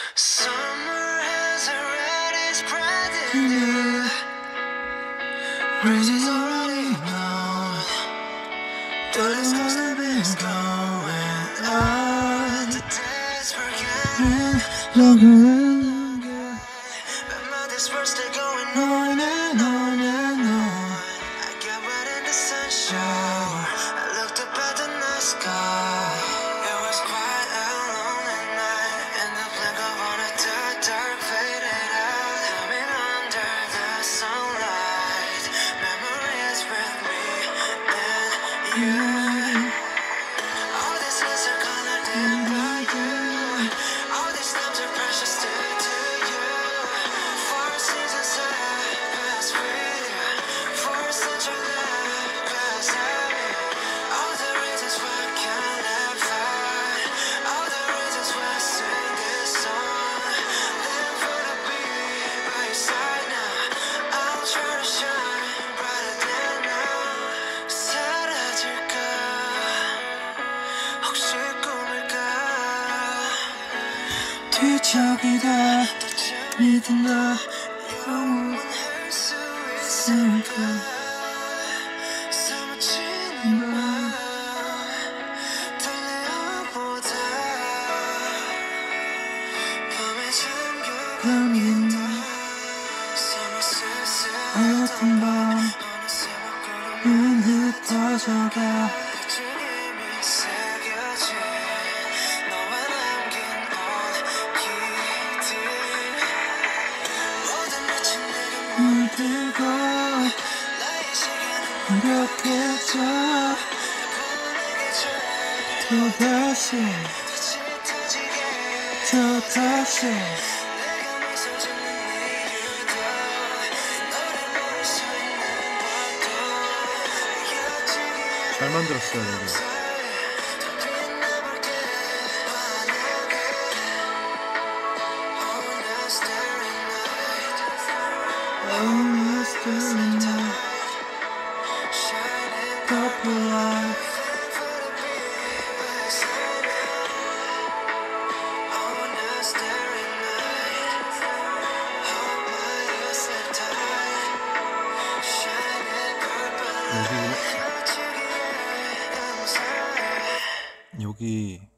Summer has already spread it. Breezes already blown. The sun is going on. The days were getting longer and longer. But my days were still going on and on and on. I got wet in the sunshine. I looked up at the night sky. It was quite a lonely night. In the blink of an eye, the dark faded out. Coming under the sunlight. Memories with me and you. All these days are colored in by you. All these times are precious to you. 4 seasons I passed with you. For such a life passed at me. All the reasons why I can't let fight. All the reasons why I sing this song. Live for to be by your side now. I'll try to shine brighter than now. 사라질까 혹시 꿈일까 뒤척이다 믿은 나 영원할 수 있을까 사무치는 맘 달려보다 밤에 잠겨가는 날 어떤 밤 눈 흩어져가 주님이 새겨진 너와 남긴 온기들 모든 빛이 내게 물들고 나의 시간은 무력해져 또다시 또다시 내가 미소 짓는 이유도 너를 보며 서 있는 것도 잘 만들었어요, 노래. 여기